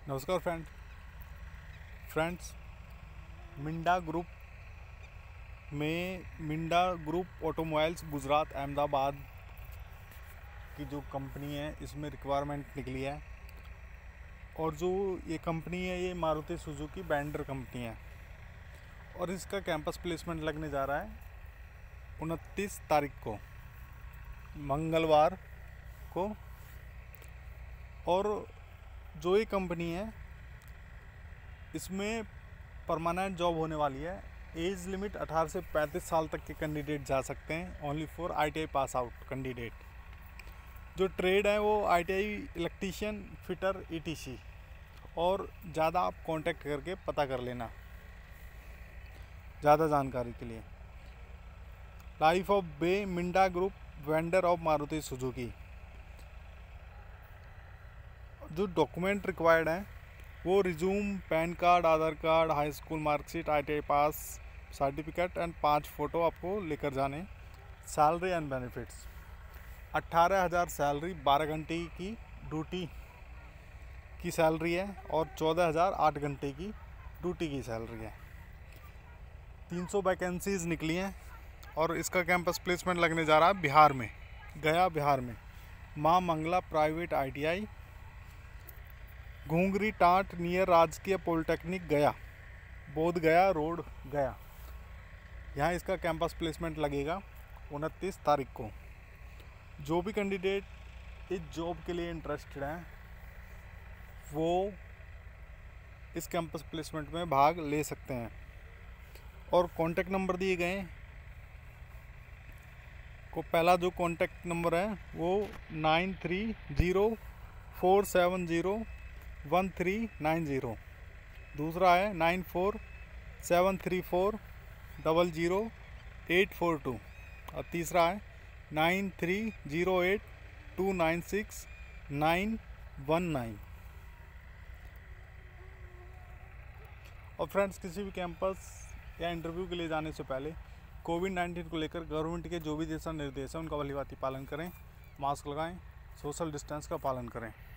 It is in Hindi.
नमस्कार friends. Minda group automobiles Gujarat Ahmedabad की जो कंपनी है, इसमें रिक्वायरमेंट निकली है। और जो ये कंपनी है, ये मारुति सुजुकी वेंडर कंपनी है और इसका कैंपस प्लेसमेंट लगने जा रहा है 29 तारीख को, मंगलवार को। और जो ये कंपनी है, इसमें परमानेंट जॉब होने वाली है। एज लिमिट 18 से 35 साल तक के कैंडिडेट जा सकते हैं, only for ITI pass out candidate. जो ट्रेड है वो ITI इलेक्ट्रीशियन, फिटर, ETC। और ज़्यादा आप कांटेक्ट करके पता कर लेना ज़्यादा जानकारी के लिए। लाइफ ऑफ बे Minda group vendor of Maruti Suzuki. जो डॉक्यूमेंट रिक्वायर्ड हैं वो resume, PAN card, Aadhaar card, high school marksheet, ITI pass certificate and 5 photo आपको लेकर जाने। सैलरी एंड बेनिफिट्स 18,000 सैलरी, 12 घंटे की ड्यूटी की सैलरी है और 14,000 8 घंटे की ड्यूटी की सैलरी है। 300 वैकेंसीज़ निकली हैं और इसका कैंपस प्लेसमेंट लगने जा रहा है बिहार में, गया बिहार में। माँ मंगला प्राइवेट ITI, घुंगरी टाट नियर राजकीय पॉलिटेक्निक गया, बोध गया रोड गया। यहाँ इसका कैंपस प्लेसमेंट लगेगा 29 तारीख को। जो भी कैंडिडेट इस जॉब के लिए इंटरेस्टेड हैं वो इस कैंपस प्लेसमेंट में भाग ले सकते हैं। और कॉन्टैक्ट नंबर दिए गए हैं को, पहला जो कॉन्टैक्ट नंबर है वो 9304701390। दूसरा है 9473400842 और तीसरा है 9308296919। और फ्रेंड्स, किसी भी कैंपस या इंटरव्यू के लिए जाने से पहले कोविड-19 को लेकर गवर्नमेंट के जो भी दिशा निर्देश हैं उनका भलीभांति पालन करें, मास्क लगाएं, सोशल डिस्टेंस का पालन करें।